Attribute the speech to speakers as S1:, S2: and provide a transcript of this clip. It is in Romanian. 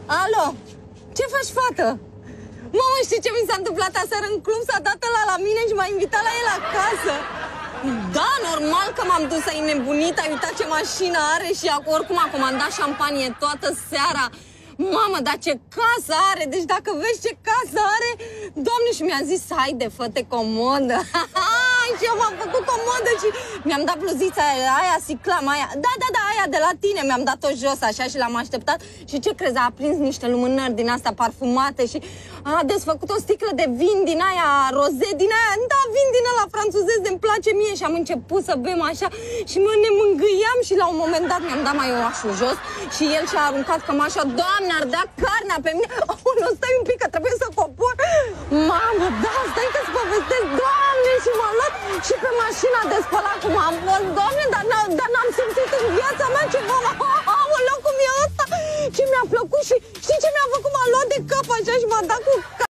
S1: Alo, ce faci, fată? Mamă, știi ce mi s-a întâmplat aseară în club? S-a dat ăla la mine și m-a invitat la el acasă. Da, normal că m-am dus, ai nebunit, ai uitat ce mașină are și oricum a comandat șampanie toată seara. Mamă, dar ce casă are! Deci dacă vezi ce casă are, Doamne, și mi-a zis, haide, fă-te comodă. Și eu m-am făcut comodă și mi-am dat bluzița aia, siclam, aia. Da, aia de la tine, mi-am dat-o jos așa și l-am așteptat. Și ce crezi, a aprins niște lumânări din astea parfumate și a desfăcut o sticlă de vin din aia, roze, din aia, da, vin din ăla franțuzez, de-mi place mie și am început să bem așa și ne mângâiam și la un moment dat mi-am dat maioașul jos și el și-a aruncat cămașa. Doamne, ardea carnea pe mine. Oh, nu, stai un pic că trebuie să cobor. Mamă, da, stai că-ți povestesc. Doamne, și m-a luat și pe mașina de spălat cum am fost. Doamne, dar n-am simțit în viața mea ceva. Aoleu, cum e ăsta? Ce mi-a plăcut și știi ce mi-a făcut? M-a luat de cap așa și m-a dat cu